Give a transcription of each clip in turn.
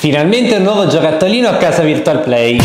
Finalmente un nuovo giocattolino a casa Virtual Play.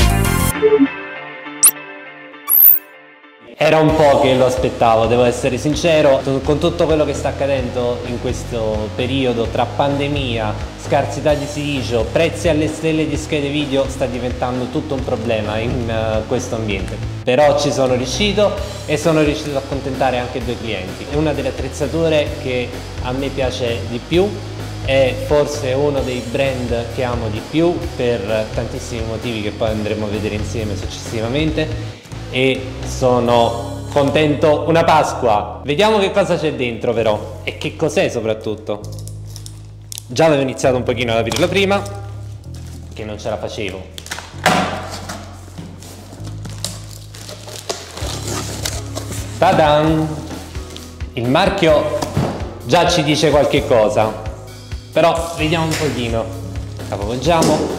Era un po' che lo aspettavo, devo essere sincero, con tutto quello che sta accadendo in questo periodo tra pandemia, scarsità di silicio, prezzi alle stelle di schede video, sta diventando tutto un problema in questo ambiente. Però ci sono riuscito e sono riuscito ad accontentare anche due clienti. È una delle attrezzature che a me piace di più, è forse uno dei brand che amo di più per tantissimi motivi che poi andremo a vedere insieme successivamente. E sono contento. Una Pasqua. Vediamo che cosa c'è dentro però e che cos'è soprattutto. Già avevo iniziato un pochino ad aprirlo prima, che non ce la facevo. Ta-dan! Il marchio già ci dice qualche cosa, però vediamo un pochino. Capovolgiamo.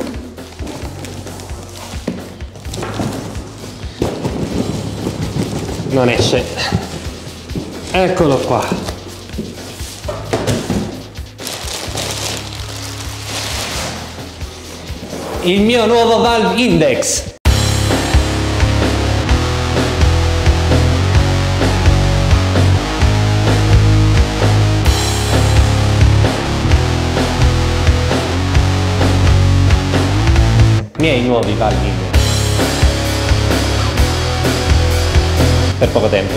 Non esce. Eccolo qua. Il mio nuovo Valve Index. Miei nuovi Valve Index. Per poco tempo,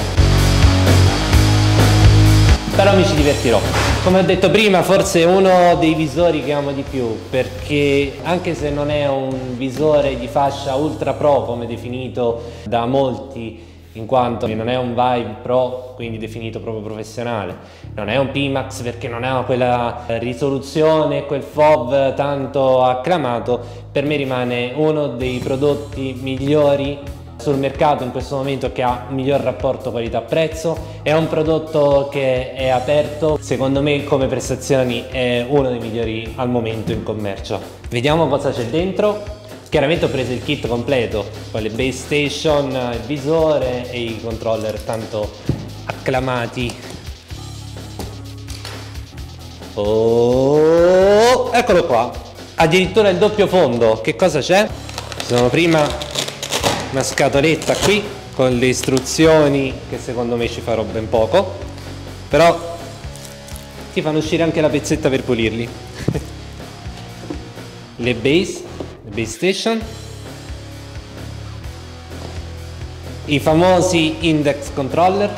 però mi ci divertirò. Come ho detto prima, forse è uno dei visori che amo di più, perché anche se non è un visore di fascia ultra pro come definito da molti, in quanto non è un Vive Pro, quindi definito proprio professionale, non è un Pimax perché non ha quella risoluzione, quel FOV tanto acclamato, per me rimane uno dei prodotti migliori sul mercato in questo momento, che ha un miglior rapporto qualità-prezzo. È un prodotto che è aperto, secondo me come prestazioni è uno dei migliori al momento in commercio. Vediamo cosa c'è dentro. Chiaramente ho preso il kit completo con le base station, il visore e i controller tanto acclamati. Oh, eccolo qua, addirittura il doppio fondo. Che cosa c'è? Ci sono prima una scatoletta qui con le istruzioni che secondo me ci farò ben poco, però ti fanno uscire anche la pezzetta per pulirli. le base station, i famosi index controller,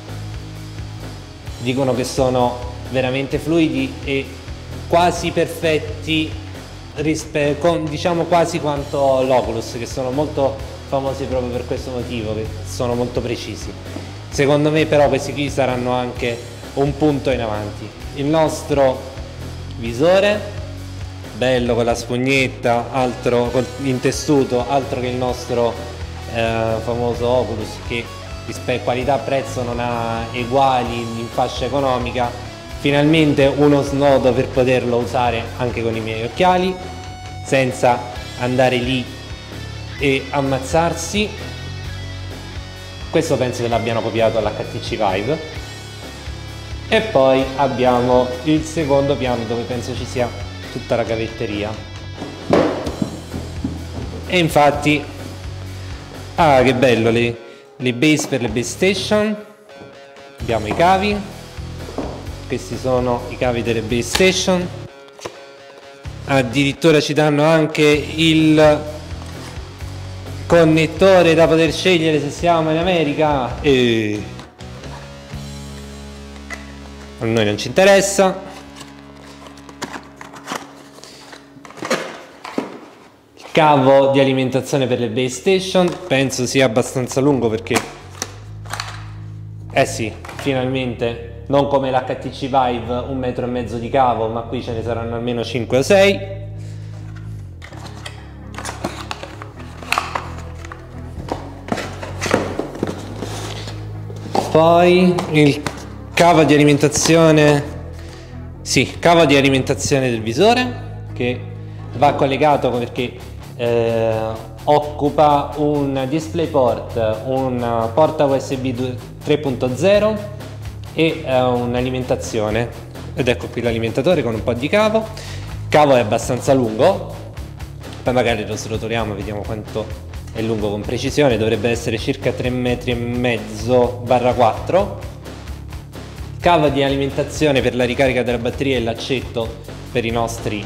dicono che sono veramente fluidi e quasi perfetti, diciamo quasi quanto l'Oculus, che sono molto famosi proprio per questo motivo, che sono molto precisi. Secondo me però questi qui saranno anche un punto in avanti. Il nostro visore, bello con la spugnetta, altro in tessuto, altro che il nostro famoso Oculus, che qualità-prezzo non ha eguali in fascia economica. Finalmente uno snodo per poterlo usare anche con i miei occhiali, senza andare lì e ammazzarsi. Questo penso che l'abbiano copiato all'HTC Vive. E poi abbiamo il secondo piano, dove penso ci sia tutta la cavetteria. E infatti, ah, che bello, le base per le base station. Abbiamo i cavi. Questi sono i cavi delle base station. Addirittura ci danno anche il connettore da poter scegliere se siamo in America, e a noi non ci interessa. Il cavo di alimentazione per le base station penso sia abbastanza lungo, perché sì, finalmente non come l'HTC Vive 1,5 metri di cavo, ma qui ce ne saranno almeno 5 o 6. Poi il cavo di alimentazione, sì, cavo di alimentazione del visore, che va collegato perché occupa un DisplayPort, un porta USB 3.0 e un'alimentazione. Ed ecco qui l'alimentatore con un po' di cavo. cavo è abbastanza lungo, poi magari lo srotoliamo, vediamo quanto è lungo con precisione, dovrebbe essere circa 3,5 m/4. Cavo di alimentazione per la ricarica della batteria e l'accetto per le nostre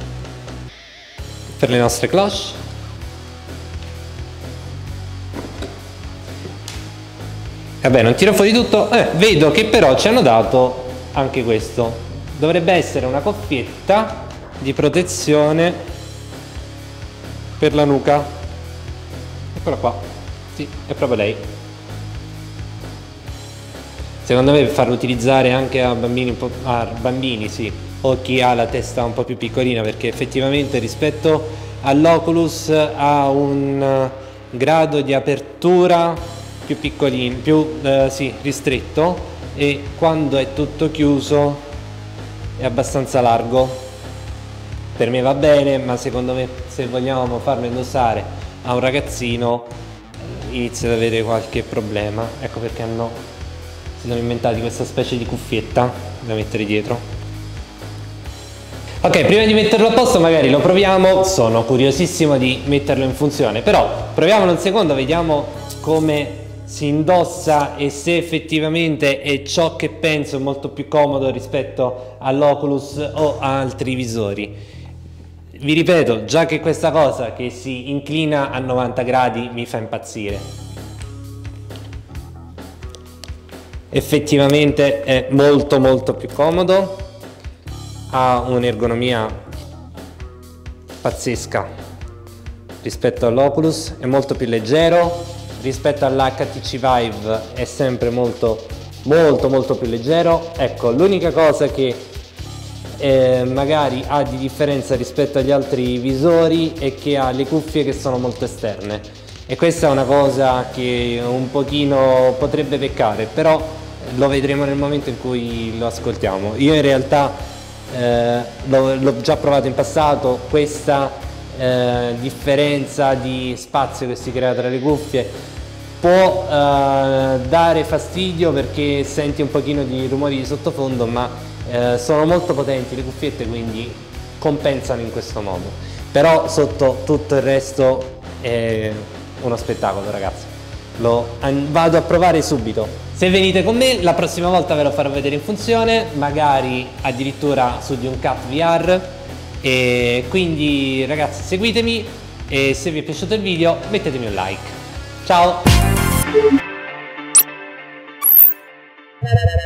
cloche. Vabbè, non tiro fuori tutto. Vedo che però ci hanno dato anche questo. Dovrebbe essere una cuffietta di protezione per la nuca. Eccola qua. Sì, è proprio lei. Secondo me farlo utilizzare anche a bambini, sì, o chi ha la testa un po' più piccolina, perché effettivamente rispetto all'Oculus ha un grado di apertura più piccolino, sì, ristretto, e quando è tutto chiuso è abbastanza largo. Per me va bene, ma secondo me se vogliamo farlo indossare a un ragazzino inizia ad avere qualche problema. Ecco perché si sono inventati questa specie di cuffietta da mettere dietro. Ok, prima di metterlo a posto magari lo proviamo, sono curiosissimo di metterlo in funzione, però proviamolo un secondo, vediamo come si indossa e se effettivamente è ciò che penso molto più comodo rispetto all'Oculus o a altri visori. Vi ripeto, già che questa cosa che si inclina a 90 gradi mi fa impazzire. Effettivamente è molto più comodo, ha un'ergonomia pazzesca rispetto all'Oculus, è molto più leggero, rispetto all'HTC Vive è sempre molto più leggero. Ecco, l'unica cosa che magari ha di differenza rispetto agli altri visori è che ha le cuffie che sono molto esterne, e questa è una cosa che un pochino potrebbe peccare, però lo vedremo nel momento in cui lo ascoltiamo. Io in realtà l'ho già provato in passato, questa differenza di spazio che si crea tra le cuffie può dare fastidio perché senti un pochino di rumori di sottofondo, ma sono molto potenti le cuffiette, quindi compensano in questo modo. Però sotto tutto il resto è uno spettacolo, ragazzi. Vado a provare subito. Se venite con me la prossima volta ve lo farò vedere in funzione, magari addirittura su di un Cap VR, e quindi ragazzi seguitemi, e se vi è piaciuto il video mettetemi un like. Ciao!